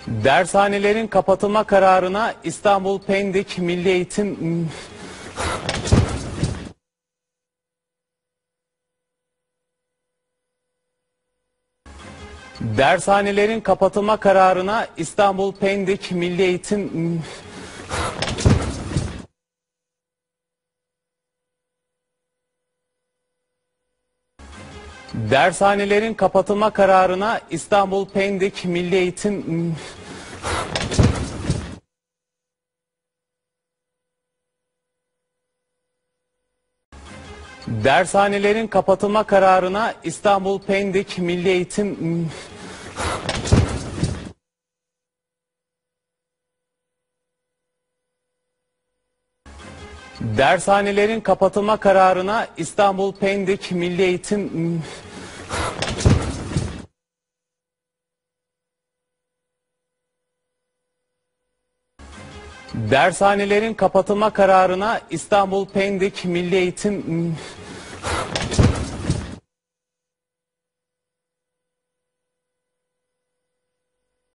Dershanelerin kapatılma kararına İstanbul Pendik Milli Eğitim Dershanelerin kapatılma kararına İstanbul Pendik Milli Eğitim Dershanelerin kapatılma kararına İstanbul Pendik Milli Eğitim Dershanelerin kapatılma kararına İstanbul Pendik Milli Eğitim Dershanelerin kapatılma kararına İstanbul Pendik Milli Eğitim Dershanelerin kapatılma kararına İstanbul Pendik Milli Eğitim